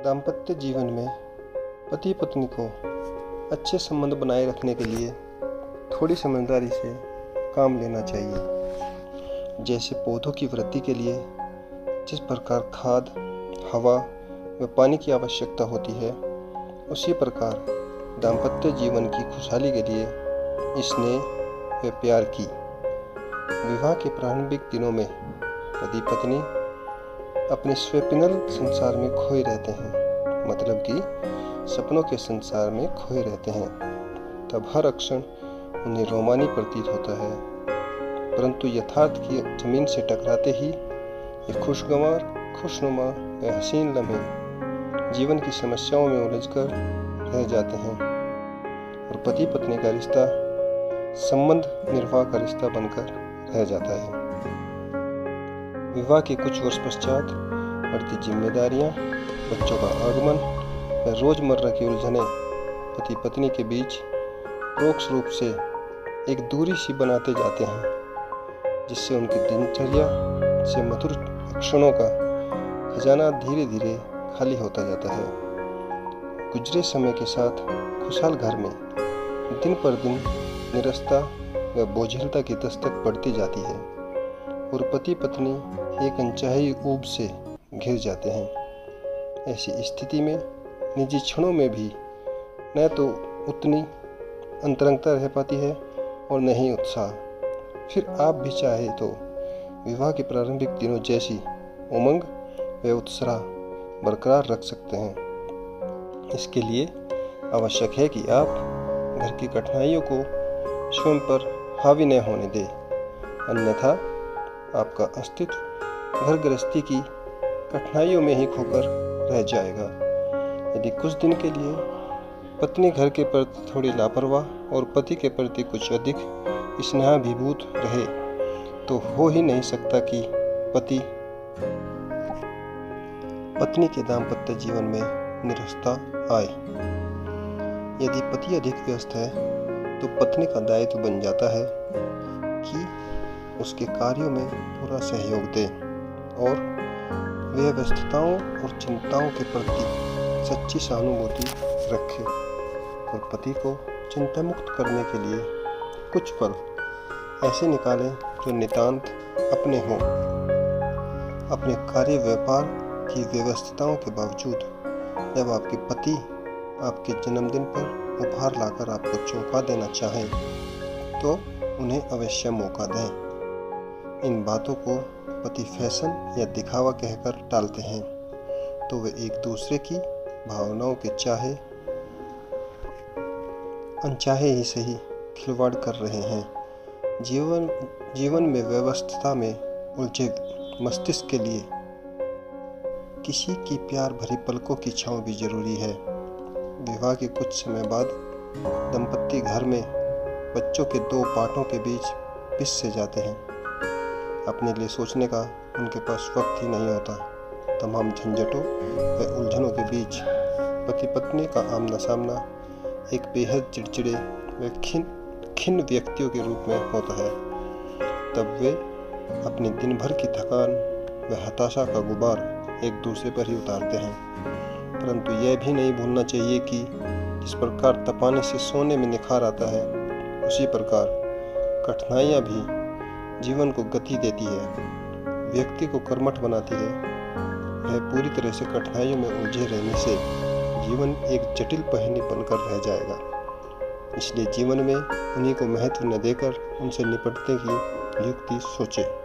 दाम्पत्य जीवन में पति पत्नी को अच्छे संबंध बनाए रखने के लिए थोड़ी समझदारी से काम लेना चाहिए। जैसे पौधों की वृद्धि के लिए जिस प्रकार खाद, हवा व पानी की आवश्यकता होती है, उसी प्रकार दाम्पत्य जीवन की खुशहाली के लिए स्नेह व प्यार की। विवाह के प्रारंभिक दिनों में पति पत्नी अपने स्वप्निल संसार में खोए रहते हैं, मतलब कि सपनों के संसार में खोए रहते हैं। तब हर क्षण उन्हें रोमांच प्रतीत होता है, परंतु यथार्थ की जमीन से टकराते ही ये खुशगवार, खुशनुमा व हसीन लम्हे जीवन की समस्याओं में उलझकर रह जाते हैं और पति पत्नी का रिश्ता संबंध निर्वाह का रिश्ता बनकर रह जाता है। विवाह के कुछ वर्ष पश्चात बढ़ती जिम्मेदारियां, बच्चों का आगमन व रोजमर्रा की उलझनें पति पत्नी के बीच परोक्ष रूप से एक दूरी सी बनाते जाते हैं, जिससे उनकी दिनचर्या से मधुर क्षणों का खजाना धीरे धीरे खाली होता जाता है। गुजरे समय के साथ खुशहाल घर में दिन पर दिन निरस्ता व बोझिलता की दस्तक बढ़ती जाती है और पति पत्नी एक अनचाही ऊब से घिर जाते हैं। ऐसी स्थिति में निजी क्षणों में भी न तो उतनी अंतरंगता रह पाती है और न ही उत्साह। फिर आप भी चाहे तो विवाह के प्रारंभिक दिनों जैसी उमंग व उत्साह बरकरार रख सकते हैं। इसके लिए आवश्यक है कि आप घर की कठिनाइयों को स्वयं पर हावी न होने दें, अन्यथा आपका अस्तित्व घर गृहस्थी की कठिनाइयों में ही खोकर रह जाएगा। यदि कुछ दिन के लिए पत्नी घर के प्रति थोड़ी लापरवाह और पति के प्रति कुछ अधिक स्नेहाभिभूत रहे, तो हो ही नहीं सकता कि पति पत्नी के दाम्पत्य जीवन में निरस्ता आए। यदि पति अधिक व्यस्त है तो पत्नी का दायित्व बन जाता है कि उसके कार्यों में पूरा सहयोग दे और वह व्यस्तताओं और चिंताओं के प्रति सच्ची सहानुभूति रखे और पति को चिंता मुक्त करने के लिए कुछ पल ऐसे निकालें जो नितांत अपने हों। अपने कार्य व्यापार की व्यस्तताओं के बावजूद जब आपके पति आपके जन्मदिन पर उपहार लाकर आपको चौंका देना चाहें, तो उन्हें अवश्य मौका दें। इन बातों को पति फैशन या दिखावा कहकर टालते हैं, तो वे एक दूसरे की भावनाओं के चाहे अनचाहे ही सही खिलवाड़ कर रहे हैं। जीवन में व्यवस्था में उलझे मस्तिष्क के लिए किसी की प्यार भरी पलकों की छांव भी जरूरी है। विवाह के कुछ समय बाद दंपत्ति घर में बच्चों के दो पाटों के बीच पिस से जाते हैं। अपने लिए सोचने का उनके पास वक्त ही नहीं होता। तमाम झंझटों व उलझनों के बीच पति पत्नी का आमना सामना एक बेहद चिड़चिड़े व खिन्न व्यक्तियों के रूप में होता है। तब वे अपनी दिन भर की थकान व हताशा का गुबार एक दूसरे पर ही उतारते हैं, परंतु यह भी नहीं भूलना चाहिए कि जिस प्रकार तपाने से सोने में निखार आता है, उसी प्रकार कठिनाइयाँ भी जीवन को गति देती है, व्यक्ति को कर्मठ बनाती है। वह पूरी तरह से कठिनाइयों में उलझे रहने से जीवन एक जटिल पहेली बनकर रह जाएगा। इसलिए जीवन में उन्हीं को महत्व न देकर उनसे निपटने की युक्ति सोचें।